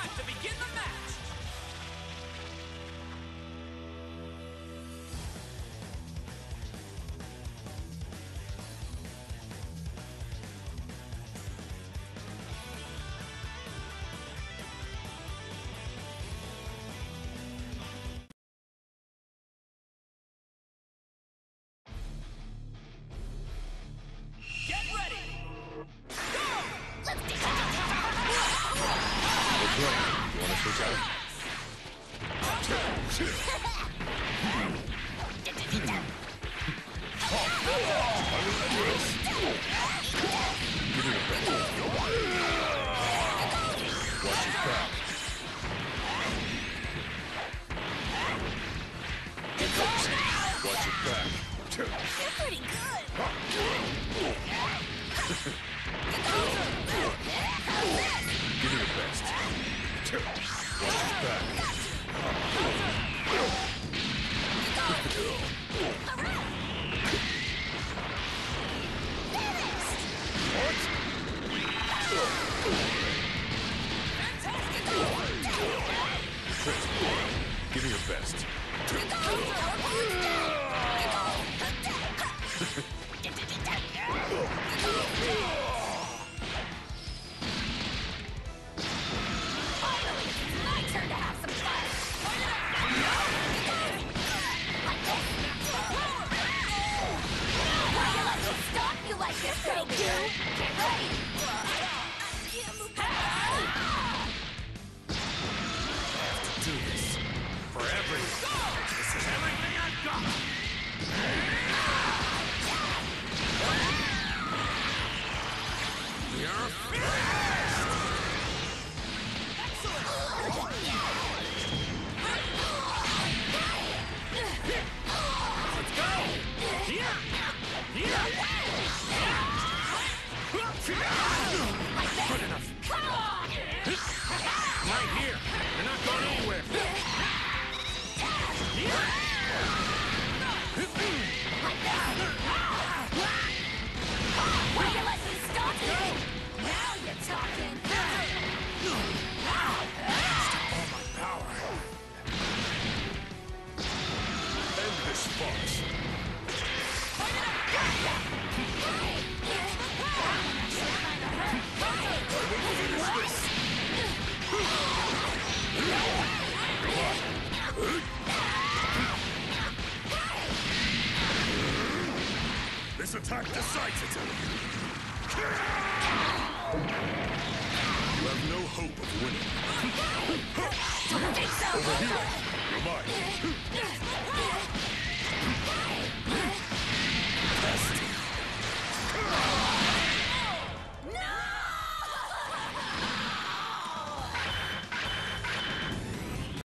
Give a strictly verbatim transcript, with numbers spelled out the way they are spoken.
time to begin the match! Get ready! Go! Let's do it! Which way? You wanna switch out? Give me your best. Watch your back. Watch your back. You're pretty good! Give me your best. Watch your back. Give me your best. Finally, it's my turn to have some fun! Like this! Will you let me stop you like this, Goku? Get ready! Do this. For everyone. This is everything I've got. You're finished! Let's go! Here! Here! Good enough. Come on! Right here. You're not going anywhere. Will you let me stop you? Now you're talking! All my power. End this farce. Finish this. This attack decides it. You have no hope of winning. Don't think so! Over here. You're mine.